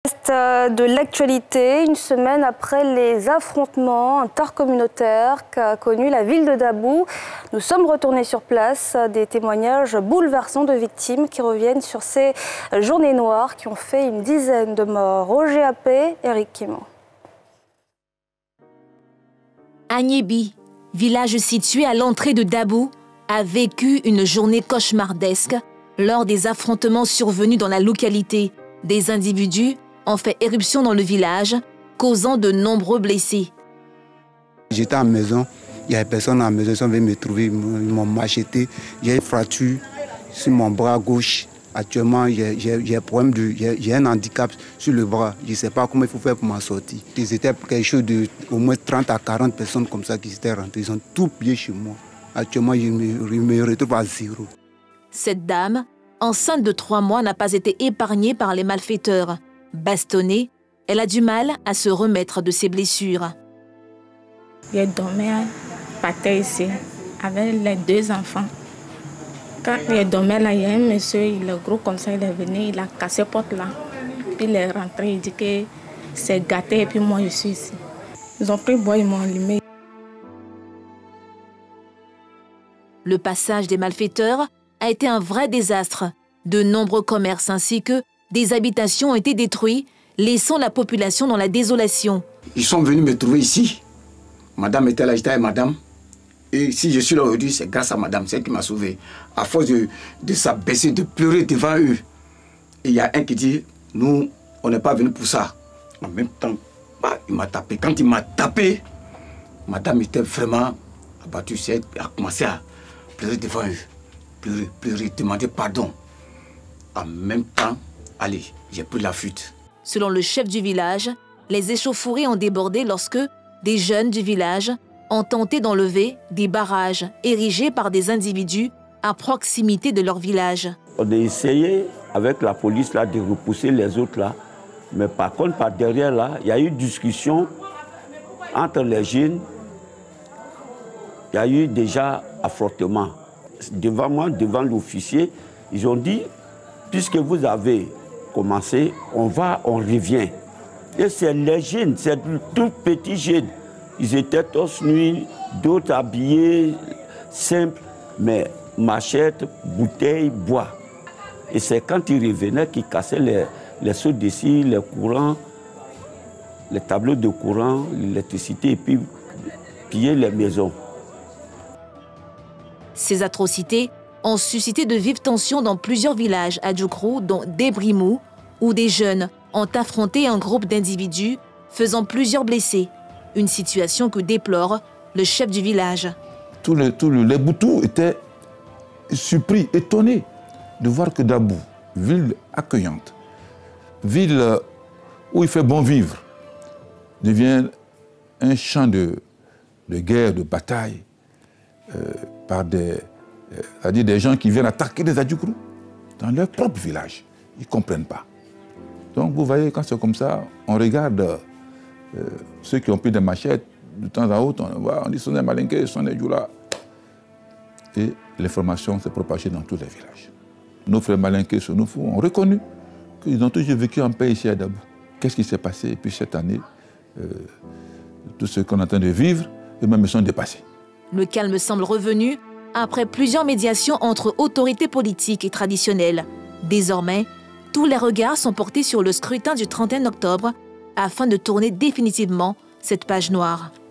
De l'actualité, une semaine après les affrontements intercommunautaires qu'a connu la ville de Dabou, nous sommes retournés sur place. Des témoignages bouleversants de victimes qui reviennent sur ces journées noires qui ont fait une dizaine de morts. Roger Appé, Eric Quimon. Agnébi, village situé à l'entrée de Dabou, a vécu une journée cauchemardesque lors des affrontements survenus dans la localité. Des individus ont fait éruption dans le village, causant de nombreux blessés. J'étais à la maison, il y a personne à la maison, ils sont venus me trouver, ils m'ont macheté. J'ai une fracture sur mon bras gauche. Actuellement, j'ai un problème, j'ai un handicap sur le bras. Je ne sais pas comment il faut faire pour m'en sortir. C'était quelque chose de au moins 30 à 40 personnes comme ça qui étaient rentrées. Ils ont tout plié chez moi. Actuellement, je me retrouve à zéro. Cette dame, enceinte de 3 mois, n'a pas été épargnée par les malfaiteurs. Bastonnée, elle a du mal à se remettre de ses blessures. Je dormais par terre ici avec les 2 enfants. Quand je dormais là, il y a un monsieur, il est gros comme ça, il est venu, il a cassé la porte là. Puis il est rentré, il dit que c'est gâté et puis moi je suis ici. Ils ont pris bois, ils m'ont allumé. Le passage des malfaiteurs a été un vrai désastre. De nombreux commerces ainsi que des habitations ont été détruits, laissant la population dans la désolation. Ils sont venus me trouver ici. Madame était là, j'étais avec madame. Et si je suis là aujourd'hui, c'est grâce à madame, c'est elle qui m'a sauvé. À force de s'abaisser, de pleurer devant eux. Et il y a un qui dit, nous, on n'est pas venus pour ça. En même temps, il m'a tapé. Quand il m'a tapé, madame était vraiment abattue. Elle a commencé à pleurer devant eux. Pleurer, demander pardon. En même temps, allez, j'ai pris la fuite. Selon le chef du village, les échauffourées ont débordé lorsque des jeunes du village ont tenté d'enlever des barrages érigés par des individus à proximité de leur village. On a essayé avec la police là, de repousser les autres là, mais par contre par derrière là, il y a eu discussion entre les jeunes. Il y a eu déjà affrontement. Devant moi, devant l'officier, ils ont dit, puisque vous avez commencé, on revient. Et c'est les jeunes, c'est tout petits jeunes. Ils étaient tous nus, d'autres habillés, simples, mais machette, bouteille, bois. Et c'est quand ils revenaient qu'ils cassaient les seaux d'ici, les courants, les tableaux de courant, l'électricité, et puis pillaient les maisons. Ces atrocités ont suscité de vives tensions dans plusieurs villages à Djoukrou, dont Débrimou, où des jeunes ont affronté un groupe d'individus, faisant plusieurs blessés. Une situation que déplore le chef du village. Les Boutous étaient surpris, étonnés de voir que Dabou, ville accueillante, ville où il fait bon vivre, devient un champ de guerre, de bataille, par des gens qui viennent attaquer les Adjoukrou dans leur propre village. Ils ne comprennent pas. Donc vous voyez, quand c'est comme ça, on regarde ceux qui ont pris des machettes, de temps à autre, on dit « Sonne Malinké, Sonne Djoula ». Et l'information s'est propagée dans tous les villages. Nos frères Malinké, Sonofou ont reconnu qu'ils ont toujours vécu en paix ici à Dabou. Qu'est-ce qui s'est passé? Et puis cette année, tout ce qu'on est en train de vivre, eux-mêmes sont dépassés. Le calme semble revenu après plusieurs médiations entre autorités politiques et traditionnelles. Désormais, tous les regards sont portés sur le scrutin du 31 octobre afin de tourner définitivement cette page noire.